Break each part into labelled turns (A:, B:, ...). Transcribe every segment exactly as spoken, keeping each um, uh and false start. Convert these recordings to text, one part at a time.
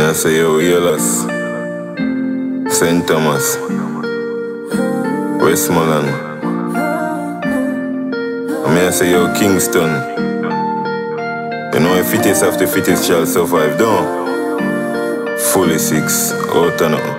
A: I say, yo, Yellows, Saint Thomas, Westmoreland. I say, yo, Kingston. You know, if fittest of the fittest shall survive, don't. Fully six, out and up.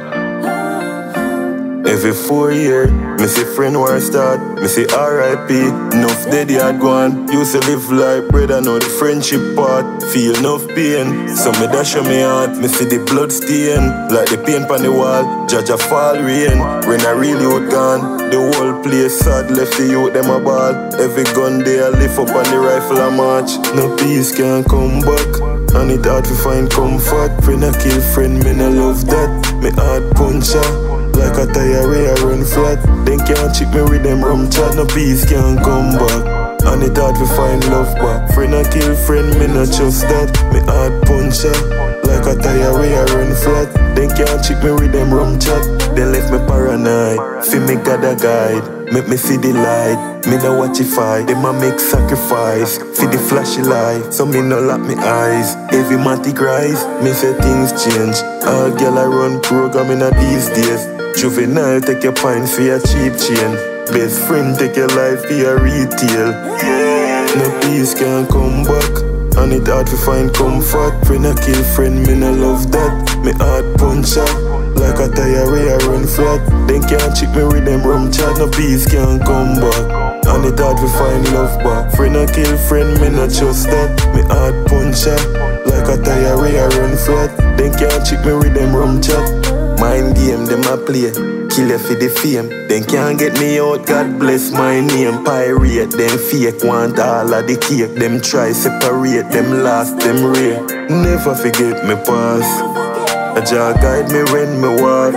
A: Every four year, me see friend war start, me see R I P, enough dead yard gone. Used to live like bread, I know the friendship part. Feel enough pain, so me dash on me heart. Me see the blood stain, like the paint on the wall. Judge a fall rain, when I really out gone. The whole place sad, left the youth them a ball. Every gun they a lift up on the rifle a march. No peace can come back, and it hard to find comfort. Friend a kill friend, me no love that. Me heart puncher, like a tire where I run flat. Then can't cheat me with them rum chat. No peace can come back, and it hard to find love back. Friend a kill friend, me not trust that. Me heart puncher, like a tire where I run flat. Then can't cheat me with them rum chat. They left me paranoid, feel me got a guide. Make me see the light, me no watch it fight. Them a make sacrifice, for the flashy light. So me no lock me eyes, every matty cries. Me say things change, all girl I run programming a these days. Juvenile take your pints for your cheap chain. Best friend take your life for your retail. No peace can come back, and it hard to find comfort. Friend a kill friend, me no love that. Me heart puncher, like a tire where I run flat. Then can't cheat me with them rum chat. No peace can come back, and it hard to find love back. Friend a kill friend, me not trust that. Me heart puncher, like a tire where I run flat. Then can't cheat me with them rum chat. Mind game, them a play, kill you for the fame. Then can't get me out, God bless my name. Pirate, them fake, want all of the cake. Them try separate, them last, them rare. Never forget me past, a Jah guide me when me walk.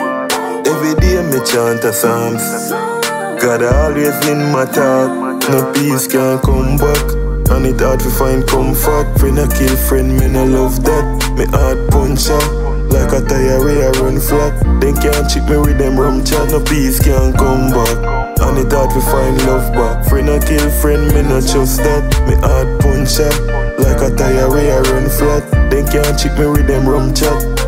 A: Every day me chant a psalms, God always in my talk. No peace can come back, and it hard to find comfort. Friend a kill friend, me no love that. Me heart puncher, like a tire where I run flat. Then can't cheat me with them rum chat. No peace can come back, and it hard to find love back. Friend a kill friend, me not trust that. Me heart puncher, like a tire where I run flat. Then can't cheat me with them rum chat.